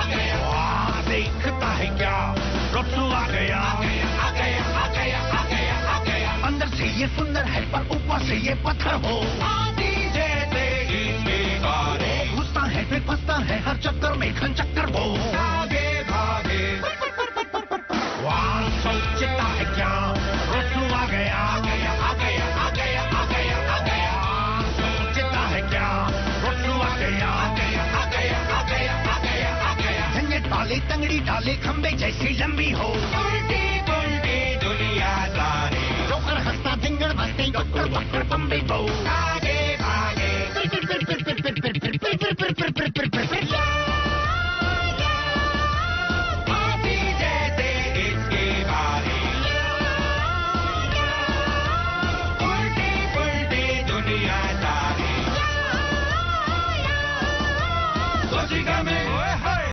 वाह, देखता है क्या, रफ्तू आ गया, अंदर से ये सुंदर है पर ऊपर से ये पत्थर हो, घुसता है फिर फंसता है हर चक्कर में घन चक्कर वो, वाह सोचता है क्या, रफ्तू आ गया, सोचता है क्या, रफ्तू आ गया, झंझट डाले तंगड़ी डाले खंबे जैसी लंबी हो, उल्टी पुल्टी दुनिया सारी, जोकर हंसता धिंगड़ बसते डॉक्टर बम्बे बो, आगे भागे, फिर